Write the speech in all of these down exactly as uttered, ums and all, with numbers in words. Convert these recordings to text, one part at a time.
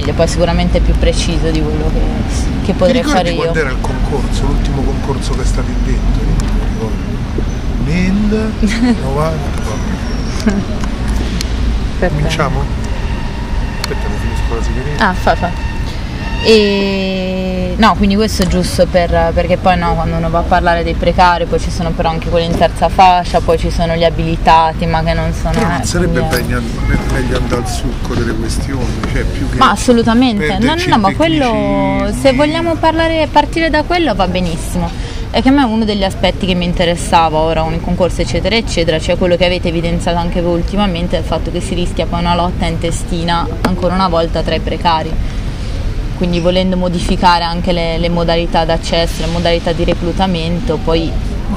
possibile, poi sicuramente è più preciso di quello che, che potrei fare io. Quando era il concorso, l'ultimo concorso che è stato indetto? Nel novanta. Cominciamo? Aspetta, mi finisco la sigaretta. Ah, fa, fa. E no, quindi questo è giusto per, perché poi no, quando uno va a parlare dei precari, poi ci sono però anche quelli in terza fascia, poi ci sono gli abilitati, ma che non sono. Però non eh, sarebbe quindi... meglio, meglio andare al succo delle questioni, cioè più che. Ma assolutamente, no, no, no, ma quello, tecnicismi. se vogliamo parlare, partire da quello va benissimo. È che a me uno degli aspetti che mi interessava ora con il concorso eccetera eccetera, cioè quello che avete evidenziato anche voi ultimamente, è il fatto che si rischia poi una lotta intestina ancora una volta tra i precari, quindi volendo modificare anche le, le modalità d'accesso, le modalità di reclutamento, poi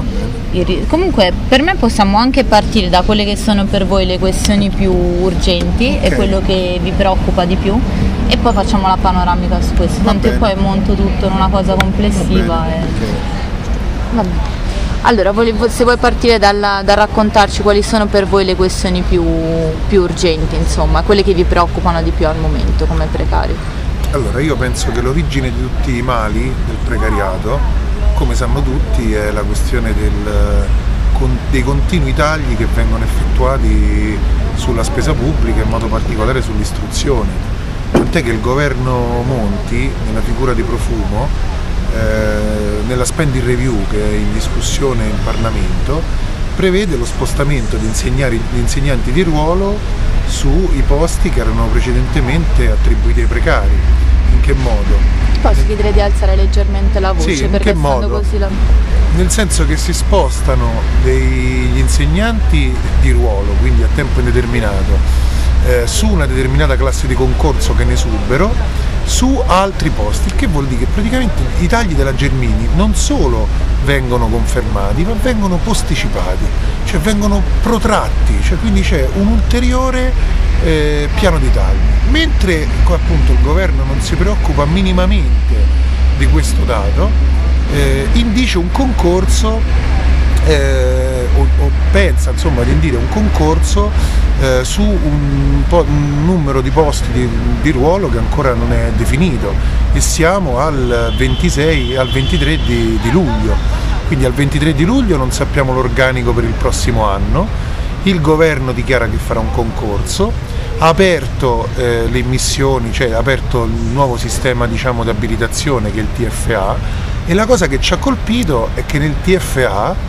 il, comunque per me possiamo anche partire da quelle che sono per voi le questioni più urgenti, okay, e quello che vi preoccupa di più, e poi facciamo la panoramica su questo, tanto che poi monto tutto in una cosa complessiva. E... okay. Vabbè. Allora, se vuoi partire dalla, da raccontarci quali sono per voi le questioni più, più urgenti, insomma, quelle che vi preoccupano di più al momento come precari. Allora, io penso che l'origine di tutti i mali del precariato, come sanno tutti, è la questione del, con, dei continui tagli che vengono effettuati sulla spesa pubblica, in modo particolare sull'istruzione. Tant'è che il governo Monti, nella figura di Profumo, Eh, nella spending review che è in discussione in Parlamento, prevede lo spostamento di insegnanti di ruolo sui posti che erano precedentemente attribuiti ai precari. In che modo? Posso chiedere di alzare leggermente la voce? Sì, in perché che modo? Così la... Nel senso che si spostano degli insegnanti di ruolo, quindi a tempo indeterminato, eh, su una determinata classe di concorso che ne esubero, su altri posti, il che vuol dire che praticamente i tagli della Gelmini non solo vengono confermati, ma vengono posticipati, cioè vengono protratti, cioè quindi c'è un ulteriore eh, piano di tagli, mentre appunto il governo non si preoccupa minimamente di questo dato, eh, indice un concorso eh, o, o pensa insomma di indire un concorso eh, su un, po- un numero di posti di, di ruolo che ancora non è definito, e siamo al ventisei, al ventitré di, di luglio, quindi al ventitré di luglio non sappiamo l'organico per il prossimo anno. Il governo dichiara che farà un concorso, ha aperto eh, le immissioni, cioè ha aperto il nuovo sistema, diciamo, di abilitazione che è il T F A, e la cosa che ci ha colpito è che nel T F A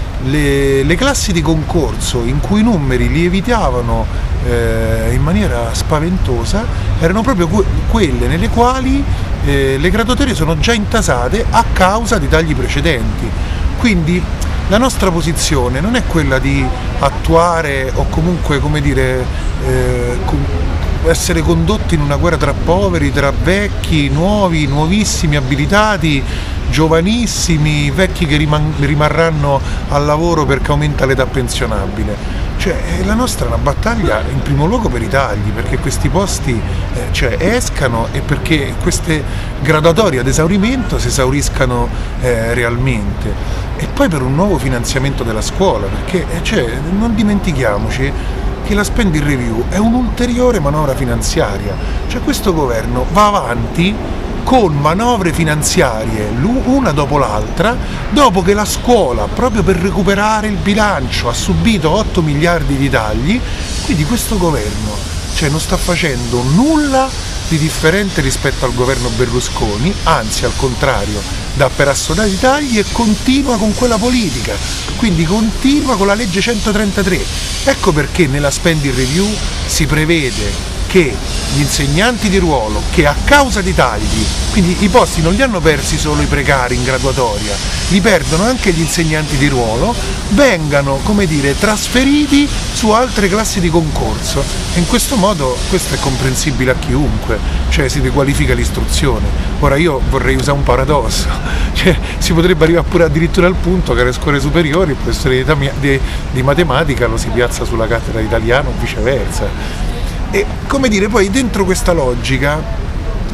le, le classi di concorso in cui i numeri lievitavano eh, in maniera spaventosa erano proprio que- quelle nelle quali eh, le graduatorie sono già intasate a causa di tagli precedenti. Quindi la nostra posizione non è quella di attuare o comunque, come dire, eh, essere condotti in una guerra tra poveri, tra vecchi, nuovi, nuovissimi, abilitati, giovanissimi, vecchi che riman- rimarranno al lavoro perché aumenta l'età pensionabile. Cioè, la nostra è una battaglia in primo luogo per i tagli, perché questi posti eh, cioè, escano e perché queste graduatorie ad esaurimento si esauriscano eh, realmente, e poi per un nuovo finanziamento della scuola, perché eh, cioè, non dimentichiamoci che la spending review è un'ulteriore manovra finanziaria, cioè questo governo va avanti con manovre finanziarie una dopo l'altra, dopo che la scuola, proprio per recuperare il bilancio, ha subito otto miliardi di tagli. Quindi questo governo cioè, non sta facendo nulla di differente rispetto al governo Berlusconi, anzi al contrario, dà per assodati i tagli e continua con quella politica, quindi continua con la legge centotrentatré. Ecco perché nella spending review si prevede che gli insegnanti di ruolo, che a causa di tagli, quindi i posti non li hanno persi solo i precari in graduatoria, li perdono anche gli insegnanti di ruolo, vengano, come dire, trasferiti su altre classi di concorso, e in questo modo questo è comprensibile a chiunque, cioè si dequalifica l'istruzione. Ora io vorrei usare un paradosso, cioè si potrebbe arrivare pure addirittura al punto che alle scuole superiori il professore di, di, di matematica lo si piazza sulla cattedra di italiano o viceversa. E come dire, poi dentro questa logica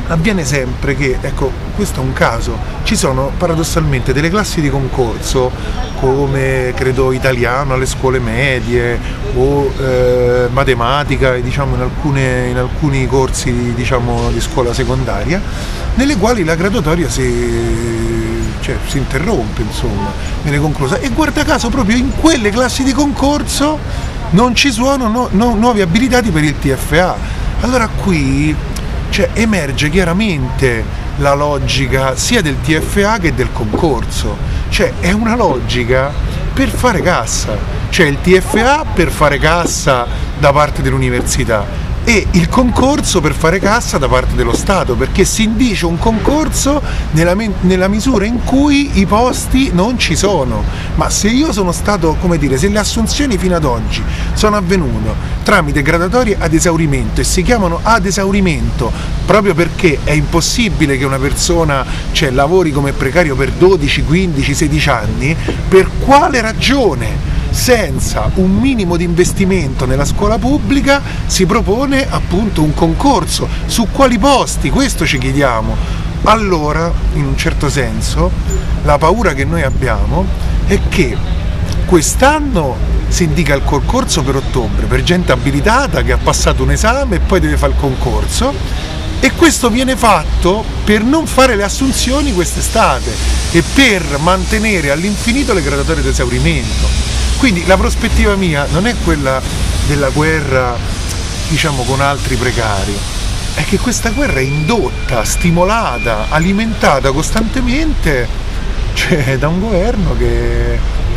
avviene sempre che, ecco, questo è un caso, ci sono paradossalmente delle classi di concorso come credo italiano alle scuole medie o eh, matematica, diciamo, in, alcune, in alcuni corsi, diciamo, di scuola secondaria, nelle quali la graduatoria si, cioè, si interrompe, insomma, viene conclusa, e guarda caso proprio in quelle classi di concorso non ci sono no, no, nuovi abilitati per il T F A. Allora qui, cioè, emerge chiaramente la logica sia del T F A che del concorso, cioè è una logica per fare cassa, cioè il T F A per fare cassa da parte dell'università e il concorso per fare cassa da parte dello Stato, perché si indice un concorso nella, nella misura in cui i posti non ci sono. Ma se io sono stato, come dire, se le assunzioni fino ad oggi sono avvenute tramite graduatorie ad esaurimento e si chiamano ad esaurimento proprio perché è impossibile che una persona, cioè, lavori come precario per dodici, quindici, sedici anni, per quale ragione, senza un minimo di investimento nella scuola pubblica, si propone appunto un concorso? Su quali posti? Questo ci chiediamo. Allora, in un certo senso, la paura che noi abbiamo è che quest'anno si indica il concorso per ottobre, per gente abilitata che ha passato un esame e poi deve fare il concorso, e questo viene fatto per non fare le assunzioni quest'estate e per mantenere all'infinito le graduatorie d'esaurimento. Quindi la prospettiva mia non è quella della guerra, diciamo, con altri precari, è che questa guerra è indotta, stimolata, alimentata costantemente, cioè, da un governo che,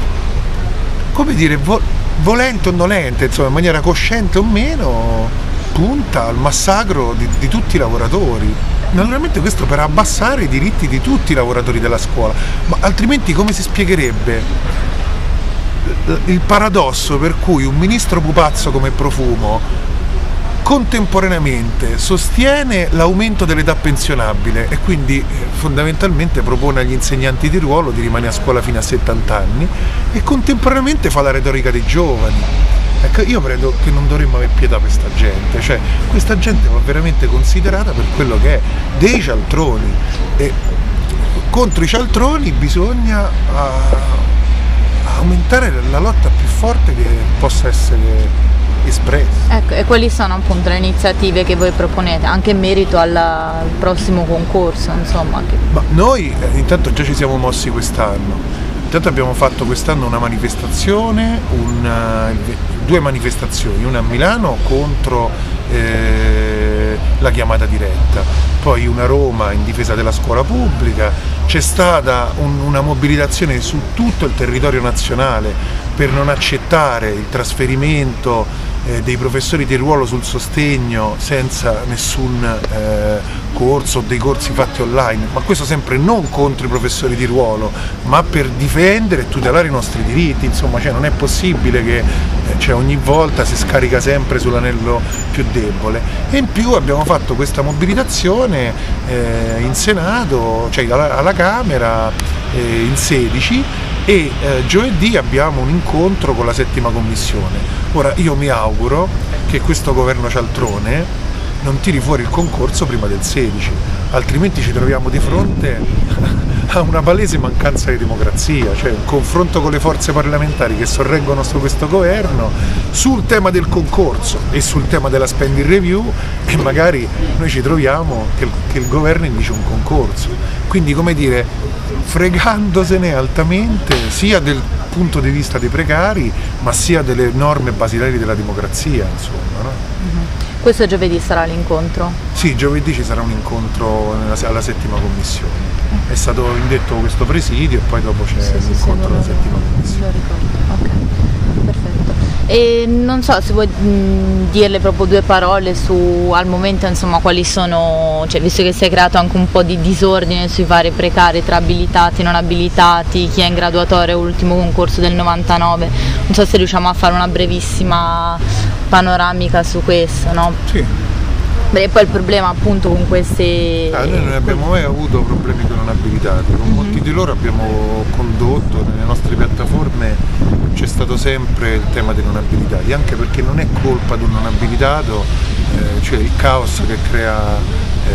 come dire, vo- volente o nolente, insomma, in maniera cosciente o meno, punta al massacro di, di tutti i lavoratori. Naturalmente questo per abbassare i diritti di tutti i lavoratori della scuola, ma altrimenti come si spiegherebbe il paradosso per cui un ministro pupazzo come Profumo contemporaneamente sostiene l'aumento dell'età pensionabile e quindi fondamentalmente propone agli insegnanti di ruolo di rimanere a scuola fino a settanta anni e contemporaneamente fa la retorica dei giovani? Ecco, io credo che non dovremmo avere pietà per questa gente, cioè questa gente va veramente considerata per quello che è, dei cialtroni, e contro i cialtroni bisogna uh, aumentare la lotta più forte che possa essere espressa. Ecco, e quali sono appunto le iniziative che voi proponete, anche in merito al, al prossimo concorso, insomma? Che... Ma noi eh, intanto già ci siamo mossi quest'anno. Intanto abbiamo fatto quest'anno una manifestazione, una, due manifestazioni, una a Milano contro eh, la chiamata diretta, poi una a Roma in difesa della scuola pubblica. C'è stata un, una mobilitazione su tutto il territorio nazionale per non accettare il trasferimento eh, dei professori di ruolo sul sostegno senza nessun eh, corso o dei corsi fatti online, ma questo sempre non contro i professori di ruolo, ma per difendere e tutelare i nostri diritti. Insomma, cioè, non è possibile che eh, cioè, ogni volta si scarica sempre sull'anello più debole. E in più abbiamo fatto questa mobilitazione eh, in Senato, cioè alla, alla Camera, eh, in sedici, e eh, giovedì abbiamo un incontro con la settima commissione. Ora io mi auguro che questo governo cialtrone non tiri fuori il concorso prima del sedici, altrimenti ci troviamo di fronte a una palese mancanza di democrazia, cioè un confronto con le forze parlamentari che sorreggono su questo governo sul tema del concorso e sul tema della spending review, e magari noi ci troviamo che il, che il governo indice un concorso. Quindi, come dire, fregandosene altamente sia del punto di vista dei precari, ma sia delle norme basilari della democrazia, insomma, no? Mm-hmm. Questo giovedì sarà l'incontro? Sì, giovedì ci sarà un incontro nella, alla settima commissione. È stato indetto questo presidio e poi dopo c'è sì, l'incontro alla settima commissione. Lo ricordo, ok, perfetto. E non so se vuoi mh, dirle proprio due parole su al momento, insomma, quali sono, cioè, visto che si è creato anche un po' di disordine sui vari precari tra abilitati e non abilitati, chi è in graduatoria, ultimo concorso del novantanove, non so se riusciamo a fare una brevissima panoramica su questo, no? Sì. Beh, poi il problema appunto con questi... Ah, noi non abbiamo mai avuto problemi con non abilitati, con mm-hmm. molti di loro abbiamo condotto, nelle nostre piattaforme c'è stato sempre il tema dei non abilitati, anche perché non è colpa di un non abilitato, eh, cioè il caos che crea eh, il,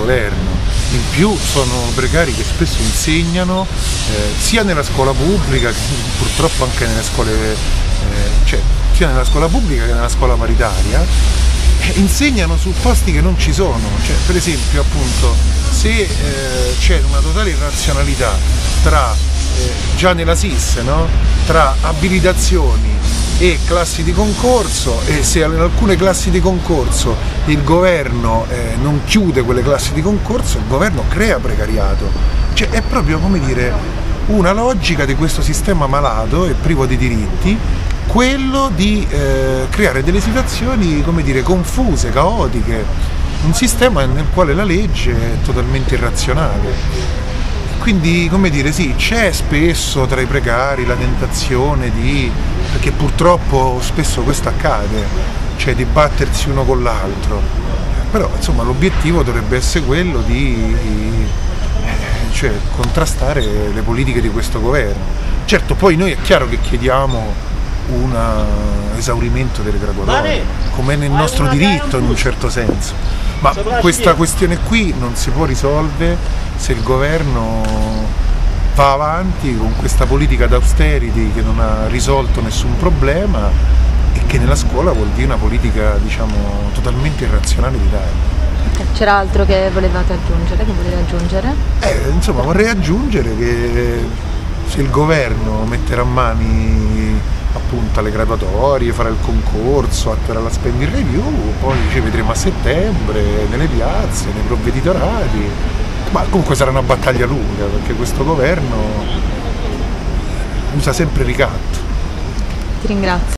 governo. In più sono precari che spesso insegnano eh, sia nella scuola pubblica che purtroppo anche nelle scuole, eh, cioè sia nella scuola pubblica che nella scuola paritaria, eh, insegnano su posti che non ci sono. Cioè, per esempio, appunto, se eh, c'è una totale irrazionalità tra eh, già nella S I S, no? Tra abilitazioni e classi di concorso, e se in alcune classi di concorso il governo eh, non chiude quelle classi di concorso, il governo crea precariato. Cioè è proprio, come dire, una logica di questo sistema malato e privo di diritti, quello di eh, creare delle situazioni, come dire, confuse, caotiche, un sistema nel quale la legge è totalmente irrazionale. Quindi, come dire, sì, c'è spesso tra i precari la tentazione di, perché purtroppo spesso questo accade, cioè di battersi uno con l'altro, però insomma l'obiettivo dovrebbe essere quello di eh, cioè, contrastare le politiche di questo governo. Certo, poi noi è chiaro che chiediamo un esaurimento delle graduatorie, come è nel nostro diritto in un certo senso, ma questa questione qui non si può risolvere se il governo va avanti con questa politica d'austerity che non ha risolto nessun problema e che nella scuola vuol dire una politica, diciamo, totalmente irrazionale di taglio. C'era altro che volevate aggiungere, che volete aggiungere? Eh, insomma, vorrei aggiungere che se il governo metterà mani appunto alle graduatorie, farà il concorso, attuerà la spending review, poi ci vedremo a settembre nelle piazze, nei provveditorati. Ma comunque sarà una battaglia lunga, perché questo governo usa sempre ricatto. Ti ringrazio.